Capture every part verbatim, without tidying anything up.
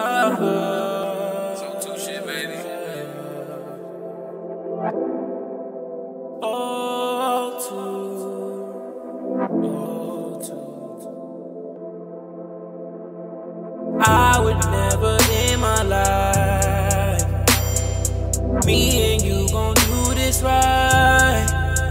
Uh-huh. So two shit, baby. Oh, two. Oh, two. I would never in my life, me and you gon' do this right.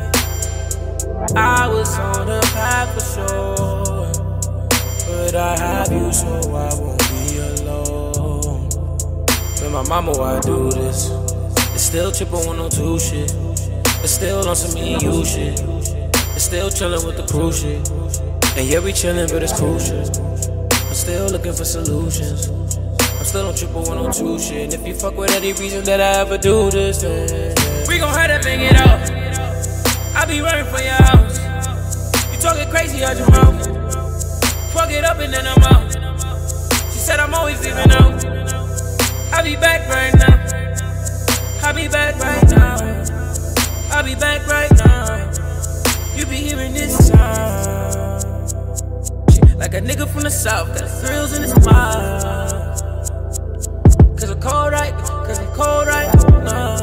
I was on the path for sure, but I have you so I won't be alone. With my mama, why I do this? It's still triple one oh two shit. It's still on some me and you shit. It's still chillin' with the crew shit. And yeah, we chillin', but it's cool shit. I'm still looking for solutions. I'm still on triple one oh two shit. And if you fuck with any reason that I ever do this, then we gon' have to bang it out. I be running for your house. You talking crazy out your mouth. Fuck it up and then I'm out. She said I'm always leaving out. I'll be back right now. I'll be back right now. I'll be back right now. You be hearing this sound like a nigga from the south, got the thrills in his mind. Cause I'm cold right, cause I'm cold right now.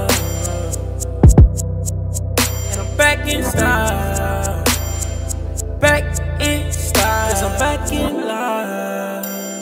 And I'm back in style. Back in style. Cause I'm back in line.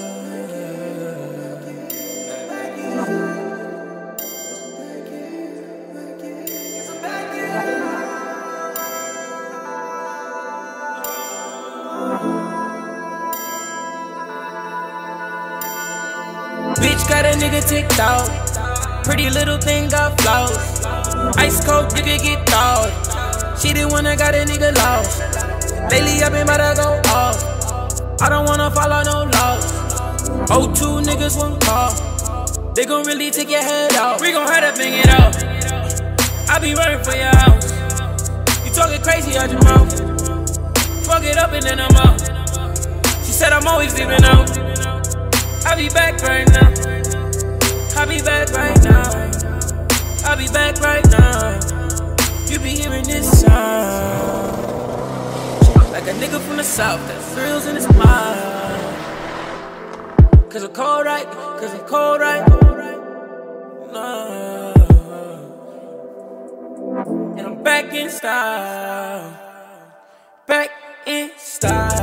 Bitch got a nigga ticked out. Pretty little thing got flaws. Ice cold nigga get thawed. She the one that got a nigga lost. Lately I been about to go off. I don't wanna follow no laws. Oh, two niggas one call. They gon' really take your head off. We gon' have to bang it out. I be running for your house. You talking crazy out your mouth. Fuck it up and then I'm out. She said I'm always leaving out. I'll be back right now. I'll be back right now. I'll be back right now. You be hearing this sound like a nigga from the south, got thrills in his mind. Cause I'm cold right, cause I'm cold right now. And I'm back in style. Back in style.